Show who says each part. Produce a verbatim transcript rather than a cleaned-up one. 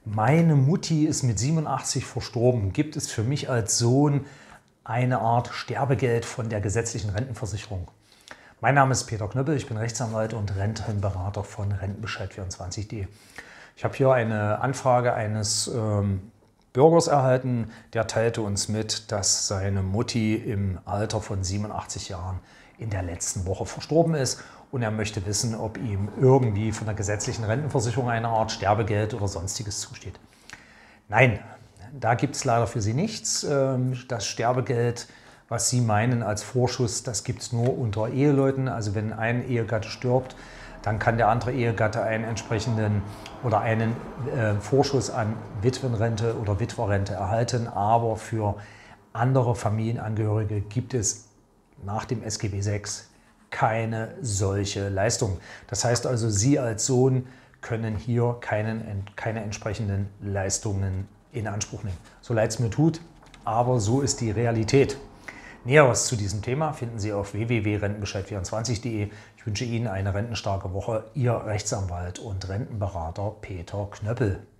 Speaker 1: Meine Mutti ist mit siebenundachtzig verstorben. Gibt es für mich als Sohn eine Art Sterbegeld von der gesetzlichen Rentenversicherung? Mein Name ist Peter Knöppel, ich bin Rechtsanwalt und Rentenberater von Rentenbescheid vierundzwanzig punkt de. Ich habe hier eine Anfrage eines ähm, Bürgers erhalten, der teilte uns mit, dass seine Mutti im Alter von siebenundachtzig Jahren in der letzten Woche verstorben ist und er möchte wissen, ob ihm irgendwie von der gesetzlichen Rentenversicherung eine Art Sterbegeld oder sonstiges zusteht. Nein, da gibt es leider für Sie nichts. Das Sterbegeld, was Sie meinen als Vorschuss, das gibt es nur unter Eheleuten. Also wenn ein Ehegatte stirbt, dann kann der andere Ehegatte einen entsprechenden oder einen äh, Vorschuss an Witwenrente oder Witwerrente erhalten. Aber für andere Familienangehörige gibt es nach dem S G B sechs keine solche Leistung. Das heißt also, Sie als Sohn können hier keinen, keine entsprechenden Leistungen in Anspruch nehmen. So leid es mir tut, aber so ist die Realität. Näheres zu diesem Thema finden Sie auf w w w punkt rentenbescheid vierundzwanzig punkt de. Ich wünsche Ihnen eine rentenstarke Woche. Ihr Rechtsanwalt und Rentenberater Peter Knöppel.